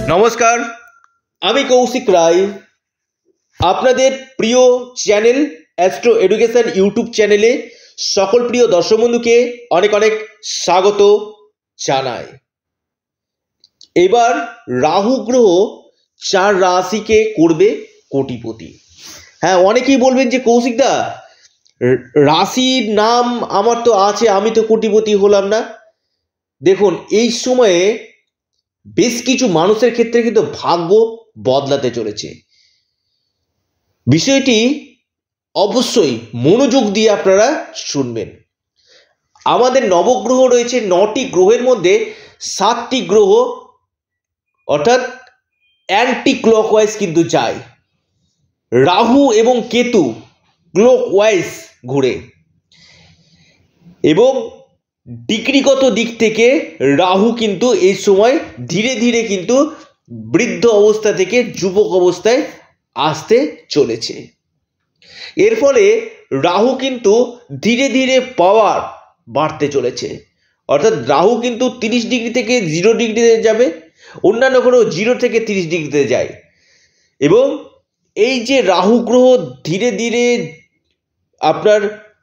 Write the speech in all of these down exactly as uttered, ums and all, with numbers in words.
নমস্কার, আমি কৌশিক রায়। আপনাদের প্রিয় চ্যানেল অ্যাস্ট্রো এডুকেশন ইউটিউব চ্যানেলে সকল প্রিয় দর্শক বন্ধুকে অনেক অনেক স্বাগত জানাই। এবার রাহু গ্রহ চার রাশিকে করবে কোটিপতি। হ্যাঁ, অনেকেই বলবেন যে কৌশিকদা, রাশির নাম আমার তো আছে, আমি তো কোটিপতি হলাম না। দেখুন, এই সময়ে বেশ কিছু মানুষের ক্ষেত্রে কিন্তু ভাগ্য বদলাতে চলেছে। বিষয়টি অবশ্যই মনোযোগ দিয়ে আপনারা শুনবেন। আমাদের নবগ্রহ রয়েছে নটি গ্রহের মধ্যে সাতটি গ্রহ অর্থাৎ অ্যান্টি ক্লকওয়াইজ কিন্তু যায়। রাহু এবং কেতু ক্লকওয়াইজ ঘুরে এবং ডিগ্রিগত দিক থেকে রাহু কিন্তু এই সময় ধীরে ধীরে কিন্তু বৃদ্ধ অবস্থা থেকে যুবক অবস্থায় আসতে চলেছে। এর ফলে রাহু কিন্তু ধীরে ধীরে পাওয়ার বাড়তে চলেছে। অর্থাৎ রাহু কিন্তু তিরিশ ডিগ্রি থেকে জিরো ডিগ্রিতে যাবে, অন্যান্য গ্রহ জিরো থেকে তিরিশ ডিগ্রিতে যায়। এবং এই যে রাহু গ্রহ ধীরে ধীরে আপনার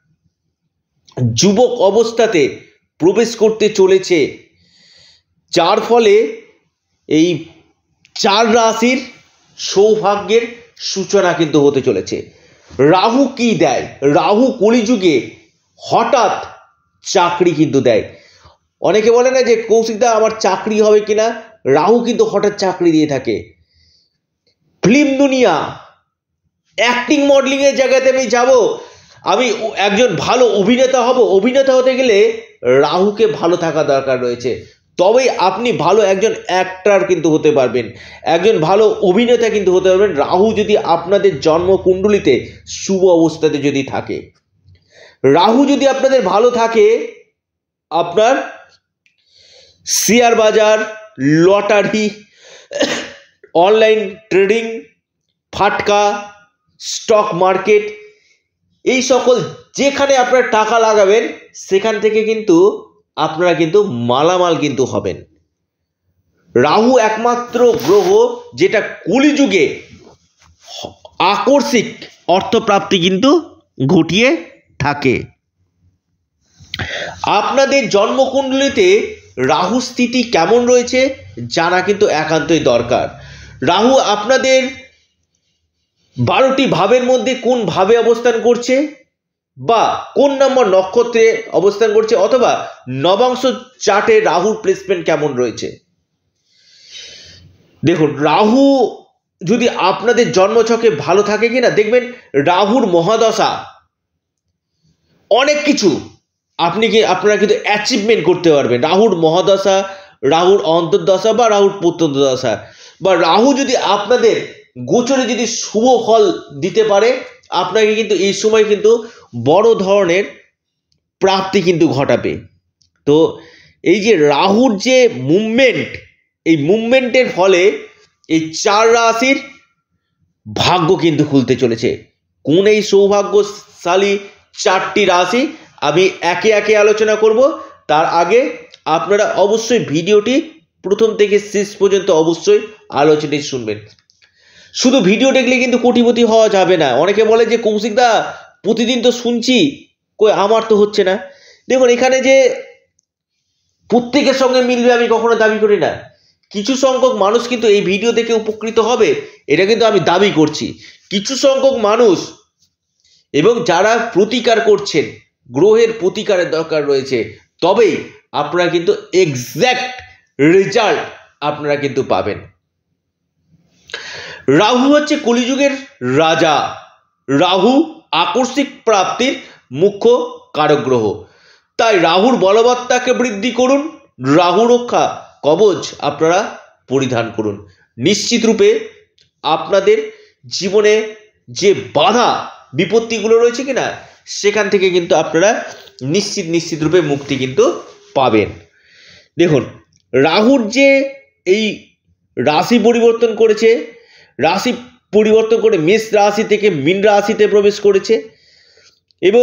যুবক অবস্থাতে প্রবেশ করতে চলেছে, যার ফলে এই চার রাশির সৌভাগ্যের সূচনা কিন্তু হতে চলেছে। রাহু কি দেয়? রাহু কলিযুগে হঠাৎ চাকরি কিন্তু দেয়। অনেকে বলে না যে কৌশিকদা আমার চাকরি হবে কিনা, রাহু কিন্তু হঠাৎ চাকরি দিয়ে থাকে। ফিল্ম দুনিয়া, অ্যাক্টিং মডেলিংয়ের জায়গাতে আমি যাব, আমি একজন ভালো অভিনেতা হব। অভিনেতা হতে গেলে রাহুকে ভালো থাকা দরকার রয়েছে, তবেই আপনি ভালো একজন অ্যাক্টর কিন্তু হতে পারবেন, একজন ভালো অভিনেতা কিন্তু হতে পারবেন। রাহু যদি আপনাদের জন্মকুণ্ডলিতে শুভ অবস্থাতে যদি থাকে, রাহু যদি আপনাদের ভালো থাকে, আপনার শেয়ার বাজার, লটারি, অনলাইন ট্রেডিং, ফাটকা, স্টক মার্কেট, এই সকল যেখানে আপনারা টাকা লাগাবেন সেখান থেকে কিন্তু আপনারা কিন্তু মালামাল কিন্তু হবেন। রাহু একমাত্র গ্রহ যেটা কলিযুগে আকস্মিক অর্থপ্রাপ্তি কিন্তু ঘটিয়ে থাকে। আপনাদের জন্মকুণ্ডলিতে রাহু স্থিতি কেমন রয়েছে জানা কিন্তু একান্তই দরকার। রাহু আপনাদের বারোটি ভাবের মধ্যে কোন ভাবে অবস্থান করছে, বা কোন নম্বর নক্ষত্রে অবস্থান করছে, অথবা নবাংশ চার্টে রাহুর প্লেসমেন্ট কেমন রয়েছে। দেখুন, রাহু যদি আপনাদের জন্মছকে ভালো থাকে কিনা, দেখবেন রাহুর মহাদশা অনেক কিছু আপনি কি আপনারা কিন্তু অ্যাচিভমেন্ট করতে পারবেন। রাহুর মহাদশা, রাহুর অন্তর্দশা বা রাহুর প্রত্যন্তদশা, বা রাহু যদি আপনাদের গোচরে যদি শুভ ফল দিতে পারে, আপনাকে কিন্তু এই সময় কিন্তু বড় ধরনের প্রাপ্তি কিন্তু ঘটাবে। তো এই যে রাহুর যে মুভমেন্ট, এই মুভমেন্টের ফলে এই চার রাশির ভাগ্য কিন্তু খুলতে চলেছে। কোন এই সৌভাগ্যশালী চারটি রাশি আমি একে একে আলোচনা করব। তার আগে আপনারা অবশ্যই ভিডিওটি প্রথম থেকে শেষ পর্যন্ত অবশ্যই আলোচনাটি শুনবেন। শুধু ভিডিও দেখলে কিন্তু কোটিপতি হওয়া যাবে না। অনেকে বলে যে কৌশিকদা প্রতিদিন তো শুনছি, কই আমার তো হচ্ছে না। দেখুন, এখানে যে প্রত্যেকের সঙ্গে মিলবে আমি কখনো দাবি করি না। কিছু সংখ্যক মানুষ কিন্তু এই ভিডিও দেখে উপকৃত হবে, এটা কিন্তু আমি দাবি করছি। কিছু সংখ্যক মানুষ এবং যারা প্রতিকার করছেন, গ্রহের প্রতিকারের দরকার রয়েছে, তবেই আপনারা কিন্তু এক্স্যাক্ট রেজাল্ট আপনারা কিন্তু পাবেন। রাহু হচ্ছে কলিযুগের রাজা। রাহু আকস্মিক প্রাপ্তির মুখ্য কারক গ্রহ। তাই রাহুর বলবত্তাকে বৃদ্ধি করুন, রাহু রক্ষা কবচ আপনারা পরিধান করুন। নিশ্চিত রূপে আপনাদের জীবনে যে বাধা বিপত্তিগুলো রয়েছে কিনা, সেখান থেকে কিন্তু আপনারা নিশ্চিত নিশ্চিত রূপে মুক্তি কিন্তু পাবেন। দেখুন, রাহুর যে এই রাশি পরিবর্তন করেছে, রাশি পরিবর্তন করে মেষ রাশি থেকে মীন রাশিতে প্রবেশ করেছে, এবং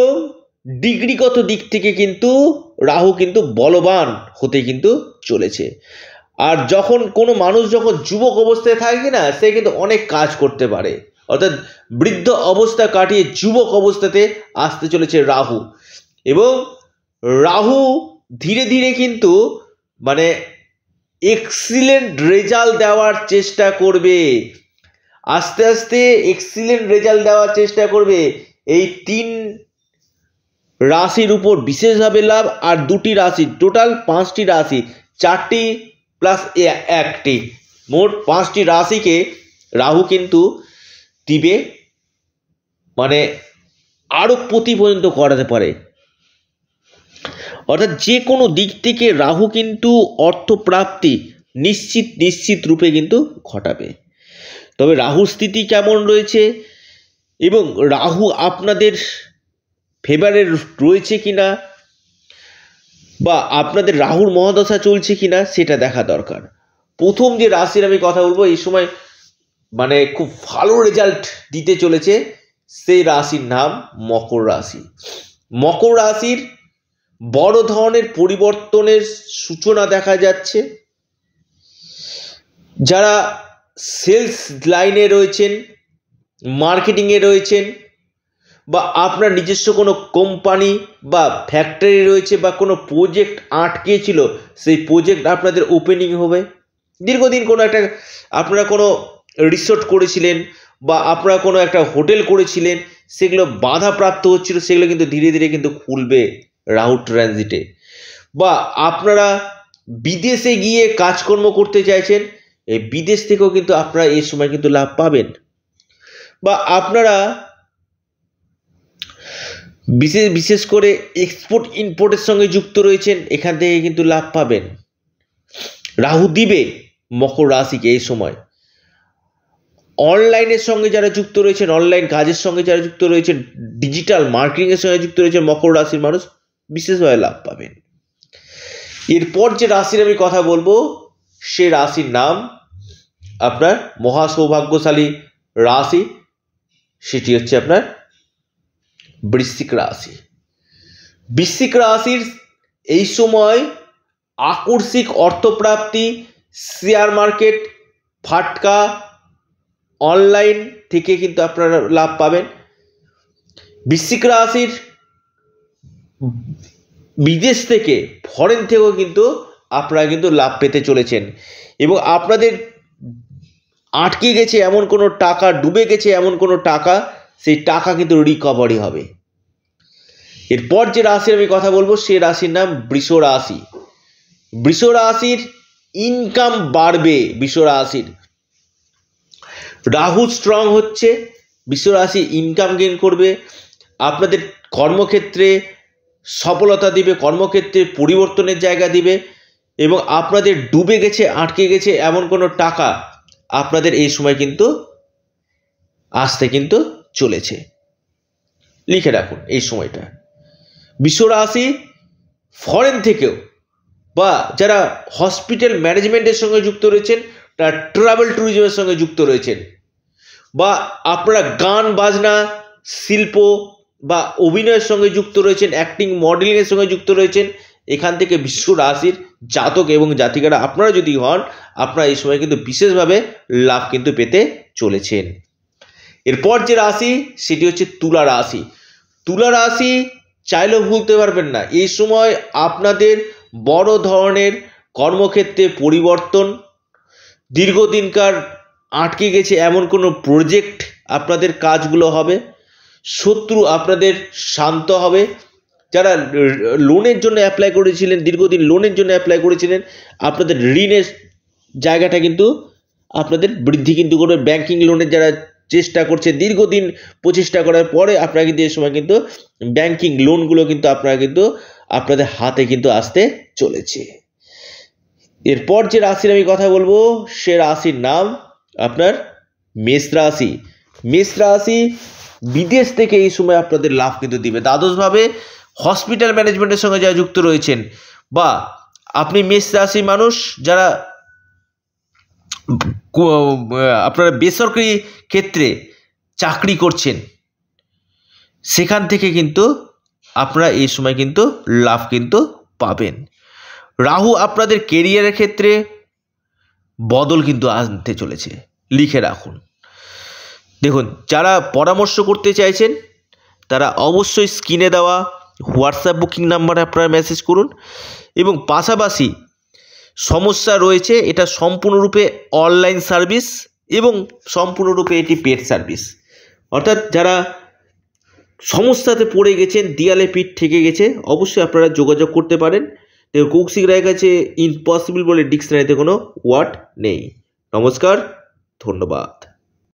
ডিগ্রিগত দিক থেকে কিন্তু রাহু কিন্তু বলবান হতে কিন্তু চলেছে। আর যখন কোনো মানুষ যখন যুবক অবস্থায় থাকে না, সে কিন্তু অনেক কাজ করতে পারে, অর্থাৎ বৃদ্ধ অবস্থা কাটিয়ে যুবক অবস্থাতে আসতে চলেছে রাহু। এবং রাহু ধীরে ধীরে কিন্তু মানে এক্সিলেন্ট রেজাল্ট দেওয়ার চেষ্টা করবে, আস্তে আস্তে এক্সিলেন্ট রেজাল্ট দেওয়ার চেষ্টা করবে। এই তিন রাশির উপর বিশেষভাবে লাভ, আর দুটি রাশি, টোটাল পাঁচটি রাশি, চারটি প্লাস একটি, মোট পাঁচটি রাশিকে রাহু কিন্তু দিবে, মানে আরোপতি পর্যন্ত করাতে পারে। অর্থাৎ যে কোনো দিক থেকে রাহু কিন্তু অর্থপ্রাপ্তি নিশ্চিত নিশ্চিত রূপে কিন্তু ঘটাবে। তবে রাহুর স্থিতি কেমন রয়েছে এবং রাহু আপনাদের ফেভারে রয়েছে কিনা, বা আপনাদের রাহুর মহাদশা চলছে কিনা, সেটা দেখা দরকার। প্রথম যে রাশির আমি কথা বলবো এই সময় মানে খুব ভালো রেজাল্ট দিতে চলেছে, সেই রাশির নাম মকর রাশি। মকর রাশির বড় ধরনের পরিবর্তনের সূচনা দেখা যাচ্ছে। যারা সেলস লাইনে রয়েছেন, মার্কেটিংয়ে রয়েছেন, বা আপনার নিজস্ব কোনো কোম্পানি বা ফ্যাক্টরি রয়েছে, বা কোনো প্রজেক্ট আটকে ছিল, সেই প্রজেক্ট আপনাদের ওপেনিং হবে। দীর্ঘদিন কোনো একটা আপনারা কোনো রিসোর্ট করেছিলেন বা আপনারা কোনো একটা হোটেল করেছিলেন, সেগুলো বাধাপ্রাপ্ত হচ্ছিল, সেগুলো কিন্তু ধীরে ধীরে কিন্তু খুলবে রাহু ট্রানজিটে। বা আপনারা বিদেশে গিয়ে কাজকর্ম করতে চাইছেন, এই বিদেশ থেকেও কিন্তু আপনারা এই সময় কিন্তু লাভ পাবেন। বা আপনারা বিশেষ বিশেষ করে এক্সপোর্ট ইম্পোর্টের সঙ্গে যুক্ত রয়েছেন, এখান থেকে কিন্তু লাভ পাবেন। রাহু দিবে মকর রাশিকে এই সময়। অনলাইনের সঙ্গে যারা যুক্ত রয়েছেন, অনলাইন কাজের সঙ্গে যারা যুক্ত রয়েছেন, ডিজিটাল মার্কেটিংয়ের সঙ্গে যুক্ত রয়েছেন, মকর রাশির মানুষ বিশেষভাবে লাভ পাবেন। এরপর যে রাশির আমি কথা বলবো, সে রাশির নাম আপনার মহা সৌভাগ্যশালী রাশি, সেটি হচ্ছে আপনার বৃশ্চিক রাশি। বৃশ্চিক রাশির এই সময় আকস্মিক অর্থপ্রাপ্তি, শেয়ার মার্কেট, ফাটকা, অনলাইন থেকে কিন্তু আপনারা লাভ পাবেন। বৃশ্চিক রাশির বিদেশ থেকে, ফরেন থেকেও কিন্তু আপনারা কিন্তু লাভ পেতে চলেছেন। এবং আপনাদের আটকে গেছে এমন কোনো টাকা, ডুবে গেছে এমন কোনো টাকা, সেই টাকা কিন্তু রিকভারি হবে। এরপর যে রাশির আমি কথা বলবো, সে রাশির নাম বৃষ রাশি। বৃষ রাশির ইনকাম বাড়বে। বৃষ রাশির রাহু স্ট্রং হচ্ছে, বৃষ রাশি ইনকাম গেইন করবে, আপনাদের কর্মক্ষেত্রে সফলতা দিবে, কর্মক্ষেত্রে পরিবর্তনের জায়গা দিবে, এবং আপনাদের ডুবে গেছে, আটকে গেছে এমন কোনো টাকা আপনাদের এই সময় কিন্তু আসতে কিন্তু চলেছে। লিখে রাখুন এই সময়টা। বৃষ রাশি ফরেন থেকেও, বা যারা হসপিটাল ম্যানেজমেন্টের সঙ্গে যুক্ত রয়েছেন, তারা ট্রাভেল ট্যুরিজমের সঙ্গে যুক্ত রয়েছেন, বা আপনারা গান বাজনা শিল্প বা অভিনয়ের সঙ্গে যুক্ত রয়েছেন, অ্যাক্টিং মডেলিংয়ের সঙ্গে যুক্ত রয়েছেন, এখান থেকে বৃষ রাশির জাতক এবং জাতিকারা আপনারা যদি হন, আপনারা এই সময় কিন্তু বিশেষভাবে লাভ কিন্তু পেতে চলেছেন। এরপর যে রাশি, সেটি হচ্ছে তুলা রাশি। তুলা রাশি চাইলেও ভুলতে পারবেন না, এই সময় আপনাদের বড় ধরনের কর্মক্ষেত্রে পরিবর্তন, দীর্ঘদিনকার আটকে গেছে এমন কোনো প্রজেক্ট আপনাদের কাজগুলো হবে, শত্রু আপনাদের শান্ত হবে। যারা লোনের জন্য অ্যাপ্লাই করেছিলেন, দীর্ঘদিন লোনের জন্য অ্যাপ্লাই করেছিলেন, আপনাদের ঋণের জায়গাটা কিন্তু আপনাদের বৃদ্ধি কিন্তু করবে। ব্যাংকিং লোনের যারা চেষ্টা করছে, দীর্ঘদিন প্রচেষ্টা করার পরে আপনারা কিন্তু এই সময় কিন্তু ব্যাংকিং লোনগুলো কিন্তু আপনারা কিন্তু আপনাদের হাতে কিন্তু আসতে চলেছে। এরপর যে রাশির আমি কথা বলবো, সে রাশির নাম আপনার মেষ রাশি। মেষ রাশি বিদেশ থেকে এই সময় আপনাদের লাভ কিন্তু দিবে। দ্বাদশভাবে হসপিটাল ম্যানেজমেন্টের সঙ্গে যারা যুক্ত রয়েছেন, বা আপনি মেষ রাশি মানুষ যারা আপনারা বেসরকারি ক্ষেত্রে চাকরি করছেন, সেখান থেকে কিন্তু আপনারা এই সময় কিন্তু লাভ কিন্তু পাবেন। রাহু আপনাদের কেরিয়ারের ক্ষেত্রে, বদল কিন্তু আনতে চলেছে, লিখে রাখুন। দেখুন, যারা পরামর্শ করতে চাইছেন তারা অবশ্যই স্ক্রিনে দেওয়া হোয়াটসঅ্যাপ বুকিং নাম্বারে আপনারা মেসেজ করুন। এবং পাশাপাশি সমস্যা রয়েছে, এটা সম্পূর্ণরূপে অনলাইন সার্ভিস এবং সম্পূর্ণরূপে এটি পেড সার্ভিস। অর্থাৎ যারা সমস্যাতে পড়ে গেছেন, দেয়ালে পিঠ থেকে গেছে, অবশ্যই আপনারা যোগাযোগ করতে পারেন। দেখুন, কৌশিক রায়ের কাছে ইম্পসিবল বলে ডিকশনারিতে কোনো ওয়ার্ড নেই। নমস্কার, ধন্যবাদ।